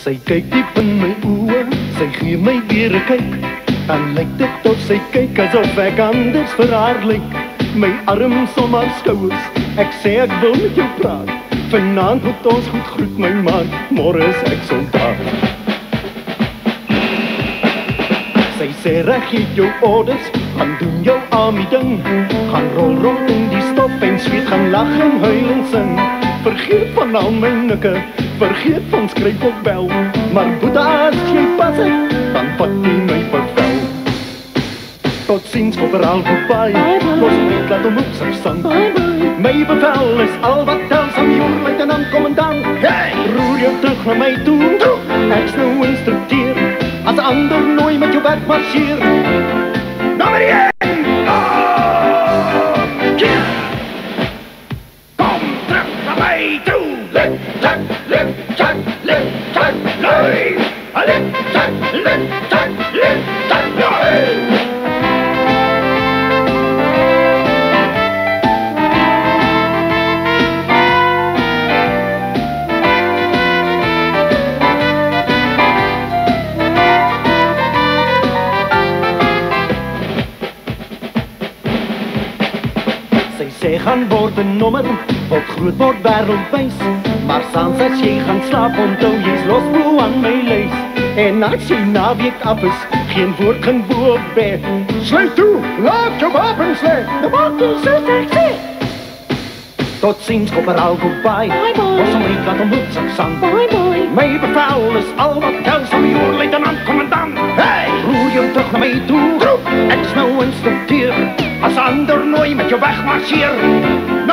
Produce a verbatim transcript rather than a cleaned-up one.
Sy kyk diep in my oë, sy gee my weer 'n kyk. Dan lyk dit of sy kyk asof ek anders vir haar lyk. My arms om haar skouers, ek sê ek wil met jou praat. Vanaand moet ons goed groet my man, môre is ek soldaat. Sy sê reg gee jou orders, gaan doen jou army ding. Gaan rol rond in die stof en sweet, gaan lag en huil en sing. Vergeet van al my nikke, vergeet van skryf of bel. Maar Boeta, as jy pas het, dan vat jy my bevel. Tot ziens, koperaal, goodbye. Los my laat om op sy sang. My bevel is al wat tel, Samjoer, luitenant, commandant. Hey! Roer jou terug na my toe, ek's nou instructeer. As ander nooi met jou werk marcheer. Nummer één! Oh! Keer! Kom terug na my toe! Lip, tak, lip, tak, lip, tak, lui! Lip, tak, lip, tak, lip, tak, lui! Sy gaan word 'n nommer, wat groot word wêreldwys. Maar saans as jy gaan slaap, onthou jy's los bo aan my lys. En as jy naweek af is, geen woord gaan bo op bed. Sluit toe, laat jou wapens lê, de maak jy soos ek sê. Tot ziens, koperaal, goodbye. Bye bye. Ons my laat om op sy sang. Bye bye. My bevel is al wat tel, Samjoer, luitenant, commandant. Hey! Roer jou terug na my toe, ek's nou instructeer. As ander nooi met jou weg marcheer.